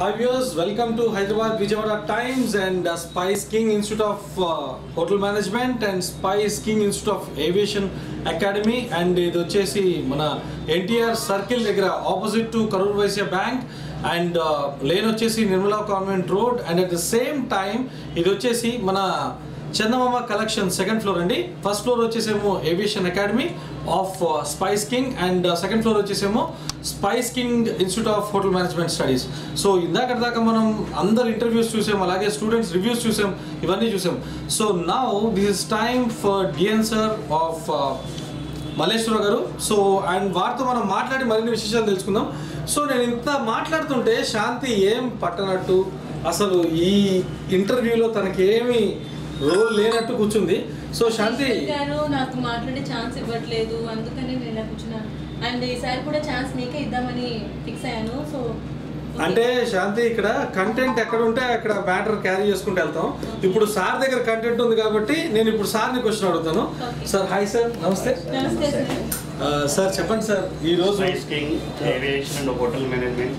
Hi viewers, welcome to Hyderabad Vijayawada Times and Spice King Institute of Hotel Management and Spice King Institute of Aviation Academy and ఇది వచ్చేసి మన NTR circle దగ్గర opposite to Karur Vysya bank and lane వచ్చేసి Nirmala convent road and at the same time ఇది వచ్చేసి మన Chandamama collection second floor అండి. First floor వచ్చేసేమో aviation academy of spice king and second floor వచ్చేసేమో spice king institute of hotel management studies. So ఇందాక మనం అందరు ఇంటర్వ్యూస్ చూసాం, అలాగే స్టూడెంట్స్ రివ్యూస్ చూసాం, ఇవన్నీ చూసాం. So now this is time for DN sir of Malleshwara గారు. సో అండ్ వారితో మనం మాట్లాడి మరిన్ని విశేషాలు తెలుసుకుందాం. సో నేను ఇంత మాట్లాడుతుంటే శాంతి ఏం పట్టనట్టు, అసలు ఈ ఇంటర్వ్యూలో తనకేమి రోల్ లేనట్టు కూర్చుంది. సో శాంతి గారు నాకు మాట్లాడే ఛాన్స్ ఇవ్వట్లేదు, అందుకని నేను కూర్చున్నాను. అండ్ ఈసారి కూడా ఛాన్స్ నీకే ఇద్దామని ఫిక్స్ అయ్యాను. సో అంటే శాంతి ఇక్కడ కంటెంట్ ఎక్కడ ఉంటే అక్కడ మ్యాటర్ క్యారీ చేసుకుంటూ వెళ్తాం. ఇప్పుడు సార్ దగ్గర కంటెంట్ ఉంది కాబట్టి నేను ఇప్పుడు సార్ని క్వశ్చన్ అడుగుతాను. సార్ హాయ్ సార్, నమస్తే. నమస్తే సార్ చెప్పండి సార్, ఈరోజు spice king aviation and hotel management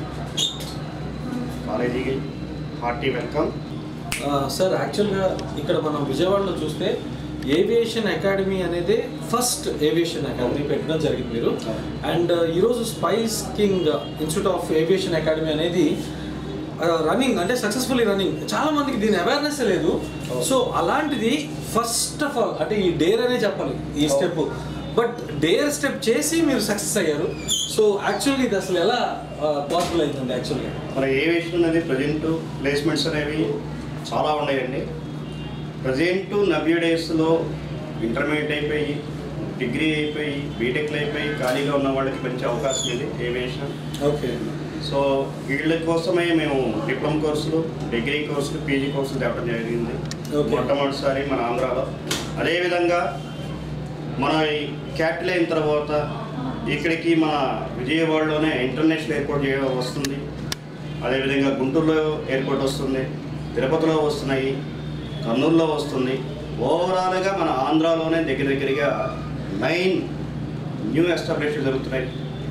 కాలేజీకి హార్టీ వెల్కమ్. సార్ యాక్చువల్గా ఇక్కడ మనం విజయవాడలో చూస్తే ఏవియేషన్ అకాడమీ అనేది ఫస్ట్ ఏవియేషన్ అకాడమీ పెట్టడం జరిగింది మీరు. అండ్ ఈరోజు spice king institute of aviation academy అనేది రన్నింగ్, అంటే సక్సెస్ఫుల్లీ రన్నింగ్. చాలా మందికి దీని అవేర్నెస్ లేదు. సో అలాంటిది ఫస్ట్ ఆఫ్ ఆల్ అంటే ఈ డేర్ అనే చెప్పాలి, ఈ స్టెప్. బట్ డేర్ స్టెప్ చేసి మీరు సక్సెస్ అయ్యారు. సో యాక్చువల్గా ఇది అసలు ఎలా పాసిబుల్ అవుతుంది? యాక్చువల్గా మన ఏవియేషన్ అనేది ప్రజెంట్ ప్లేస్మెంట్స్ అనేవి చాలా ఉన్నాయండి. ప్రజెంట్ నవ్య డేస్లో ఇంటర్మీడియట్ అయిపోయి, డిగ్రీ అయిపోయి, బీటెక్లు అయిపోయి ఖాళీగా ఉన్న వాళ్ళకి మంచి అవకాశం ఇది ఏవియేషన్. ఓకే. సో వీళ్ళ కోసమే మేము డిప్లొమా కోర్సులు, డిగ్రీ కోర్సులు, పీజీ కోర్సులు తేవడం జరిగింది మొట్టమొదటిసారి మన ఆంధ్రాలో. అదేవిధంగా మన క్యాపిటల్ అయిన తర్వాత ఇక్కడికి మన విజయవాడలోనే ఇంటర్నేషనల్ ఎయిర్పోర్ట్ వస్తుంది, అదేవిధంగా గుంటూరులో ఎయిర్పోర్ట్ వస్తుంది, తిరుపతిలో వస్తున్నాయి, కర్నూలులో వస్తుంది. ఓవరాల్గా మన ఆంధ్రాలోనే దగ్గరగా 9 న్యూ ఎస్టాబ్లిష్మెంట్ జరుగుతున్నాయి.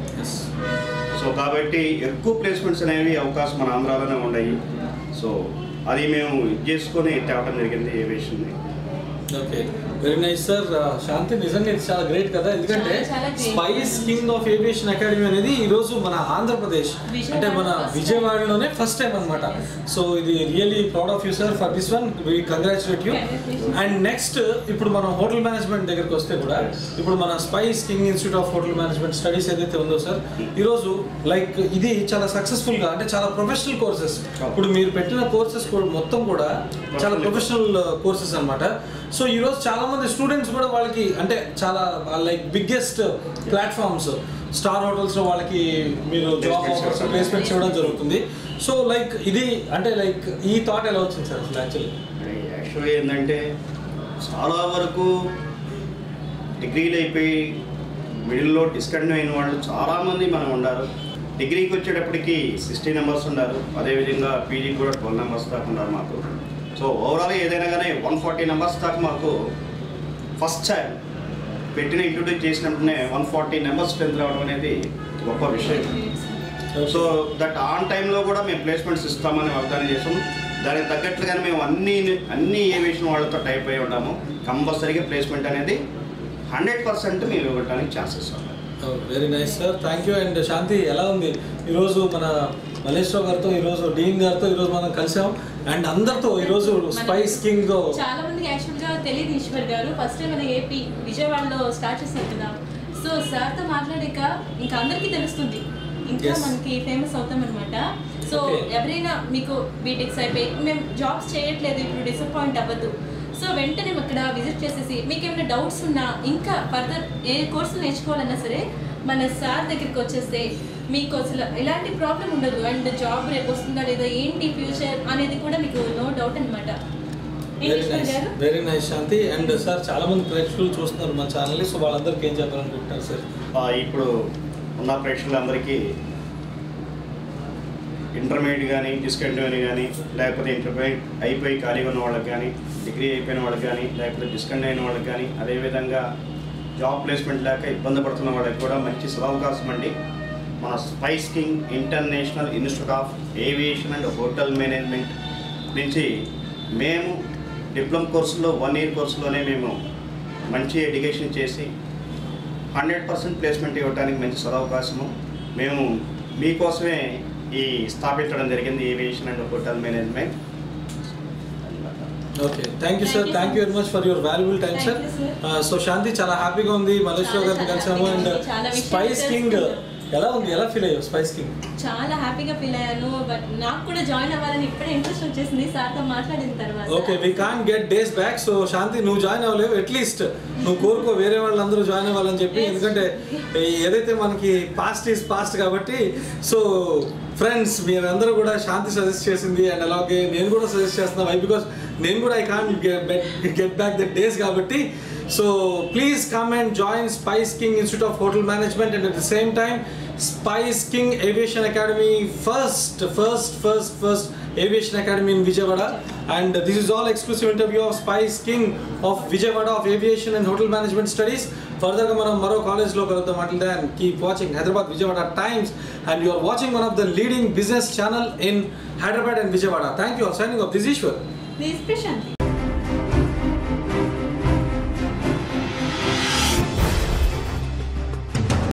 సో కాబట్టి ఎక్కువ ప్లేస్మెంట్స్ అనేవి అవకాశం మన ఆంధ్రాలోనే ఉన్నాయి. సో అది మేము ఇది చేసుకొని తేవడం జరిగింది ఏవియేషన్ని. Okay, very nice sir. Shanti నిజంగా ఇది చాలా గ్రేట్ కదా, ఎందుకంటే Spice King of aviation academy అనేది ఈరోజు మన ఆంధ్రప్రదేశ్ అంటే మన విజయవాడలోనే ఫస్ట్ టైం అనమాట. సో ఇది really proud of you sir for this one. We congratulate you. And next ఇప్పుడు మనం హోటల్ మేనేజ్మెంట్ దగ్గరికి వస్తే కూడా ఇప్పుడు మన Spice king institute of hotel management studies ఏదైతే ఉందో సార్, ఈరోజు లైక్ ఇది చాలా సక్సెస్ఫుల్గా అంటే చాలా ప్రొఫెషనల్ కోర్సెస్. ఇప్పుడు మీరు పెట్టిన కోర్సెస్ కూడా మొత్తం కూడా చాలా ప్రొఫెషనల్ కోర్సెస్ అనమాట. సో ఈరోజు చాలా మంది స్టూడెంట్స్ కూడా వాళ్ళకి అంటే చాలా లైక్ బిగ్గెస్ట్ ప్లాట్ఫామ్స్ స్టార్ హోటల్స్లో వాళ్ళకి మీరు జాబ్ ఆఫర్స్, ప్లేస్మెంట్స్ ఇవ్వడం జరుగుతుంది. సో లైక్ ఇది అంటే లైక్ ఈ థాట్ ఎలా వచ్చింది సార్ అసలు? యాక్చువల్లీ ఏంటంటే చాలా వరకు డిగ్రీలు అయిపోయి మిడిల్లో డిస్కంటిన్యూ అయిన వాళ్ళు చాలామంది మనం ఉన్నారు. డిగ్రీకి వచ్చేటప్పటికి 60 నెంబర్స్ ఉన్నారు, అదేవిధంగా పీజీకి కూడా 12 నెంబర్స్ దాకా ఉన్నారు మాకు. సో ఓవరాల్గా ఏదైనా కానీ 140 నెంబర్స్ దాకా మాకు ఫస్ట్ టైం పెట్టిన ఇంట్రొడ్యూస్ చేసినప్పుడే 140 నెంబర్స్ స్ట్రెంత్ రావడం అనేది గొప్ప విషయం. సో దట్ ఆన్ టైంలో కూడా మేము ప్లేస్మెంట్స్ ఇస్తామని వాగ్దానం చేసాము. దానికి తగ్గట్లుగానే మేము అన్ని ఏవియేషన్ వాళ్ళతో టైప్ అయి ఉంటాము. కంపల్సరీగా ప్లేస్మెంట్ అనేది 100% మేము ఇవ్వడానికి ఛాన్సెస్ ఉన్నాయి. Very nice sir, thank you. And Shanti ఎలా ఉంది? ఈరోజు మన మల్లేశ్వర గారితో, ఈరోజు డీన్ గారితో ఈరోజు మనం కలిసాం అండ్ అందరితో ఈరోజు స్పైస్ కింగ్ చాలా మందికి యాక్చువల్గా తెలియదు. ఈశ్వర్ గారు ఫస్ట్ టైం మన ఏపీ విజయవాడలో స్టార్ట్ చేశారు కదా. సో సార్తో మాట్లాడాక ఇంకా అందరికీ తెలుస్తుంది, ఇంకా మనకి ఫేమస్ అవుతాం అనమాట. సో ఎవరైనా మీకు బీటెక్స్ అయిపోయి మేము జాబ్స్ చేయట్లేదు ఇప్పుడు డిసప్పాయింట్ అవ్వద్దు. సో వెంటనే ఇక్కడ విజిట్ చేసేసి మీకు ఏమైనా డౌట్స్ ఉన్నా, ఇంకా ఫర్దర్ ఏ కోర్సులు నేర్చుకోవాలన్నా సరే మన సార్ దగ్గరికి వచ్చేస్తే మీకు అసలు ఎలాంటి ప్రాబ్లం ఉండదు. అండ్ జాబ్ రేపు వస్తుందా లేదా, ఏంటి ఫ్యూచర్ అనేది కూడా మీకు నో డౌట్ అనమాట. Very nice Shanti. And sir చాలా మంది ప్రేక్షకులు చూస్తున్నారు మన ఛానల్ని, సో వాళ్ళందరికీ ఏం చెప్పాలనుకుంటున్నారు సార్? ఇప్పుడు ఉన్న ప్రేక్షకులందరికీ ఇంటర్మీడియట్ కానీ, డిస్కంటిన్యూ కానీ, లేకపోతే ఇంటర్మీడియట్ అయిపోయి ఖాళీగా ఉన్న వాళ్ళకి కానీ, డిగ్రీ అయిపోయిన వాళ్ళకి కానీ, లేకపోతే డిస్కంటిన్యూ అయిన వాళ్ళకి కానీ, అదేవిధంగా జాబ్ ప్లేస్మెంట్ లేక ఇబ్బంది పడుతున్న వాళ్ళకి కూడా మంచి సదవకాశం అండి. మన Spice King International Institute of Aviation and hotel Management నుంచి మేము డిప్లొమా కోర్సులో 1 year కోర్సులోనే మేము మంచి ఎడ్యుకేషన్ చేసి 100% ప్లేస్మెంట్ ఇవ్వడానికి మంచి సదవకాశము మేము మీకోసమే ఈ స్థాపించడం జరిగింది aviation and hotel management. Okay, thank you sir, thank you very much for your valuable time sir. So Shanti, చాలా హ్యాపీగా ఉంది మలేశ్వర గారిని కలిసాము. అండ్ స్పైస్ కింగ్ ఎలా ఉంది, ఎలా ఫీల్ అయ్యావు స్పైస్ కింగ్? చాలా హ్యాపీగా ఫీల్ అయ్యాను. బట్ నాకు కూడా జాయిన్ అవ్వాలని ఇప్పుడే ఇంట్రెస్ట్ వచ్చేసింది సార్తో మాట్లాడిన తర్వాత. Okay, we can get days back. So Shanti, నువ్వు జాయిన్ అవ్వలేవు, అట్లీస్ట్ నువ్వు కోరుకో వేరే వాళ్ళందరూ జాయిన్ అవ్వాలని చెప్పి. ఎందుకంటే ఏదైతే మనకి పాస్ట్ ఈజ్ పాస్ట్ కాబట్టి. సో ఫ్రెండ్స్, మీరందరూ కూడా శాంతి సజెస్ట్ చేసింది అండ్ అలాగే నేను కూడా సజెస్ట్ చేస్తున్నా. వై? బికాస్ నేను కూడా I can get back the days కాబట్టి. So please come and join Spice king institute of hotel Management and at the same time Spice King Aviation Academy, first aviation academy in Vijayawada. And this is all exclusive interview of Spice King of Vijayawada of Aviation and Hotel Management Studies. Further ga manam maro college lo kaludam. Until then, keep watching Hyderabad Vijayawada Times, and you are watching one of the leading business channel in Hyderabad and Vijayawada. Thank you all. Signing off, this is Ishwar. This is Prashanti.